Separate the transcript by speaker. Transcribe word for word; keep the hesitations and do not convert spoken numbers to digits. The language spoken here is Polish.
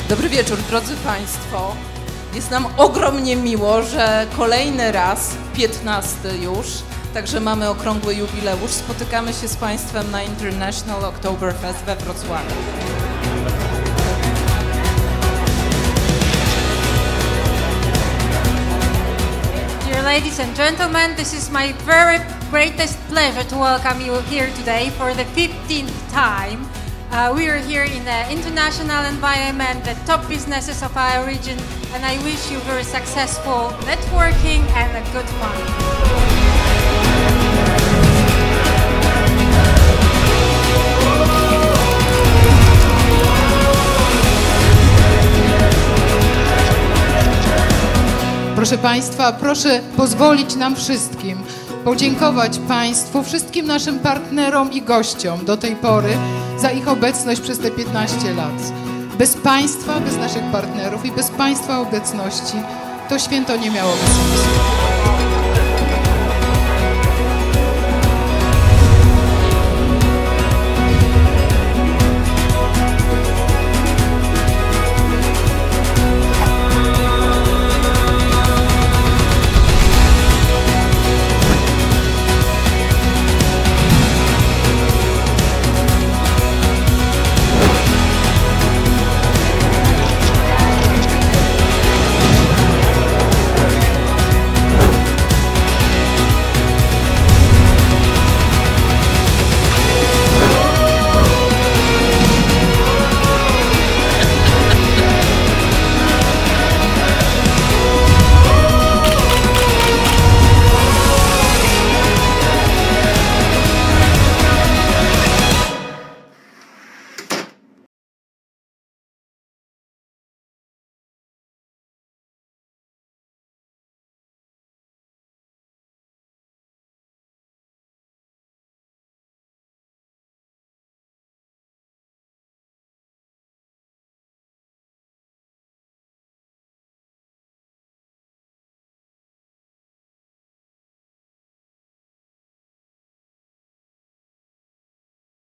Speaker 1: Dobry wieczór, drodzy Państwo. Jest nam ogromnie miło, że kolejny raz, piętnasty już, także mamy okrągły jubileusz, spotykamy się z Państwem na International Oktoberfest we Wrocławiu.
Speaker 2: Dear ladies and gentlemen, this is my very greatest pleasure to welcome you here today for the fifteenth time. Uh, we are here in the international environment, the top businesses of our region, and I wish you very successful networking and a good fun.
Speaker 3: Proszę Państwa, proszę pozwolić nam wszystkim podziękować Państwu, wszystkim naszym partnerom i gościom do tej pory za ich obecność przez te piętnaście lat. Bez Państwa, bez naszych partnerów i bez Państwa obecności to święto nie miałoby sensu.